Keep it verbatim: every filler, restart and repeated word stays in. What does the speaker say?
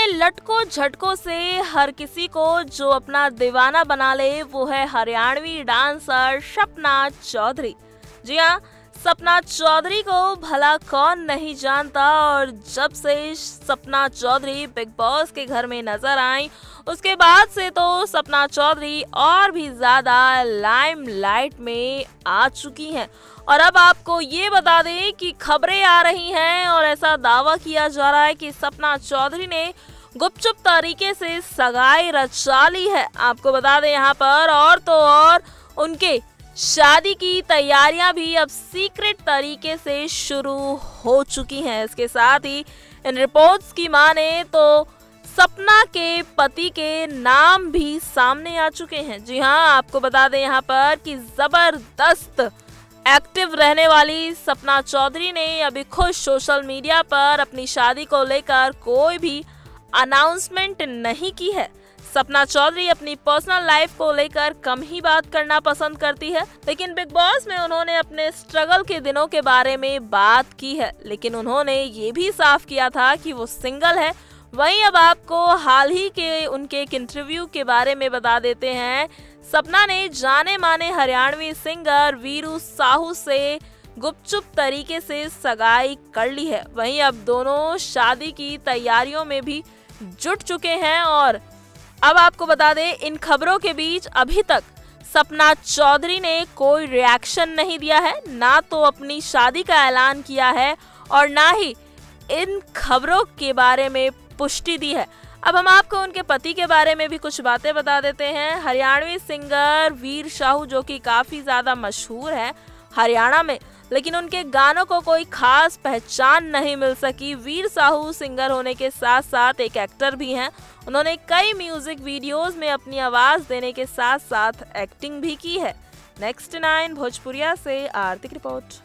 अपने लटकों झटकों से हर किसी को जो अपना दीवाना बना ले वो है हरियाणवी डांसर सपना चौधरी। जी हाँ, सपना चौधरी को भला कौन नहीं जानता। और जब से सपना चौधरी बिग बॉस के घर में नजर आई उसके बाद से तो सपना चौधरी और भी ज्यादा लाइमलाइट में आ चुकी हैं। और अब आपको ये बता दें कि खबरें आ रही हैं और ऐसा दावा किया जा रहा है कि सपना चौधरी ने गुपचुप तरीके से सगाई रचा ली है। आपको बता दें यहाँ पर और तो और उनके शादी की तैयारियां भी अब सीक्रेट तरीके से शुरू हो चुकी हैं। इसके साथ ही इन रिपोर्ट्स की माने तो सपना के पति के नाम भी सामने आ चुके हैं। जी हाँ, आपको बता दें यहाँ पर कि जबरदस्त एक्टिव रहने वाली सपना चौधरी ने अभी खुद सोशल मीडिया पर अपनी शादी को लेकर कोई भी अनाउंसमेंट नहीं की है। सपना चौधरी अपनी पर्सनल लाइफ को लेकर कम ही बात करना पसंद करती है, लेकिन बिग बॉस में उन्होंने अपने स्ट्रगल के दिनों के बारे में बात की है। लेकिन उन्होंने ये भी साफ किया था कि वो सिंगल है। वहीं अब आपको हाल ही के उनके एक इंटरव्यू के बारे में बता देते हैं। सपना ने जाने माने हरियाणवी सिंगर वीरू साहू से गुपचुप तरीके से सगाई कर ली है। वहीं अब दोनों शादी की तैयारियों में भी जुट चुके हैं। और अब आपको बता दें, इन खबरों के बीच अभी तक सपना चौधरी ने कोई रिएक्शन नहीं दिया है, ना तो अपनी शादी का ऐलान किया है और ना ही इन खबरों के बारे में पुष्टि दी है। अब हम आपको उनके पति के बारे में भी कुछ बातें बता देते हैं। हरियाणवी सिंगर वीर साहू जो कि काफ़ी ज़्यादा मशहूर है हरियाणा में, लेकिन उनके गानों को कोई खास पहचान नहीं मिल सकी। वीर साहू सिंगर होने के साथ साथ एक एक्टर भी हैं। उन्होंने कई म्यूजिक वीडियोस में अपनी आवाज़ देने के साथ साथ एक्टिंग भी की है। नेक्स्ट नाइन भोजपुरिया से आरती की रिपोर्ट।